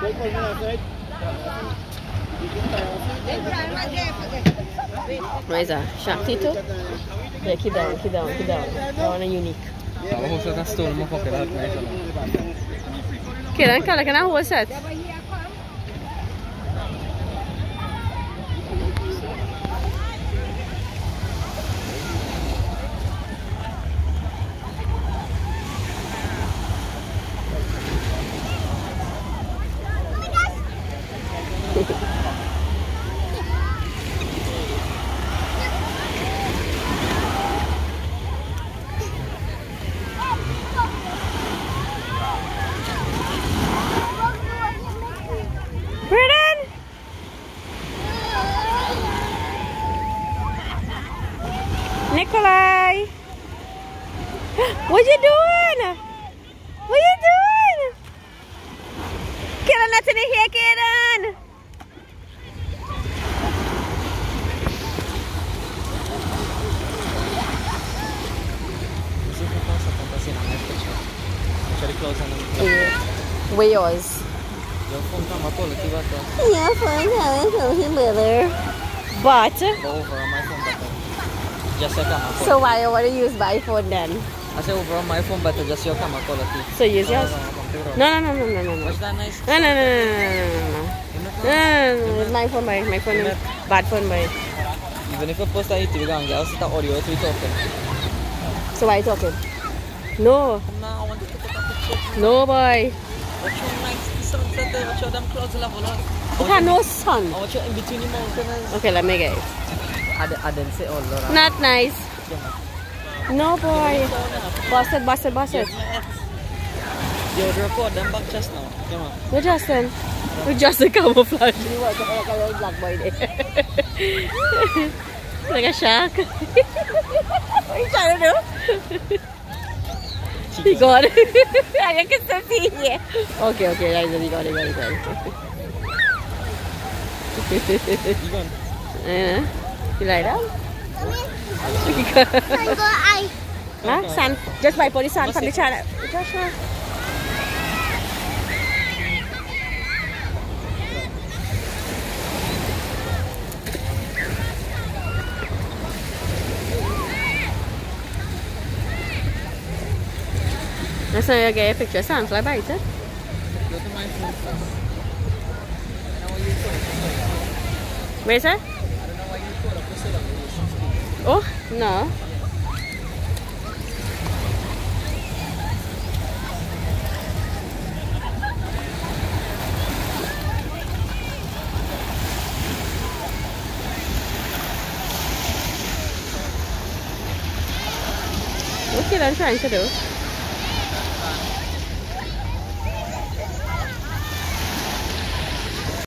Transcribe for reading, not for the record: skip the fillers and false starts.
Where is that? Shark Tito? Yeah, keep down. That one is unique. Kaiden, can I hold set? Braiden! Nikolai! What you doing? What you doing? Kaiden, nothing in here, Kaiden! Where yours? Your phone camera quality better. Yeah, phone camera quality better. But Over on my phone better. Just your camera quality. so why you want to use my phone then? I say over on my phone better, just your camera quality. So use yours? No. Watch that nice. No. It's my phone, boy. My phone is bad phone, boy. Even if you post that YouTube, you're going to get audio to talking. So why you talking? No. Now I want to take a picture. No, boy. Watch your nice sunset there. Watch your them clouds level up. Look at no sun. I watch you in between the mountains. Okay, let me get it. I didn't say all that. Not nice. No, boy. Bust it. You record them back just now. Come on. We're Justin. We're Justin camouflage. You want to look like a black boy there. Like a shark. What are you trying to do? He got it. I can still see it. Okay, guys, he got it. You gone? You lie down? Huh? Sun. Just wipe all the sun from the channel. Joshua. That's not you get a picture. Sun, fly by it. Go to my phone first. Where is it? I don't know why you put up the setup. Oh, no. What are you trying to do?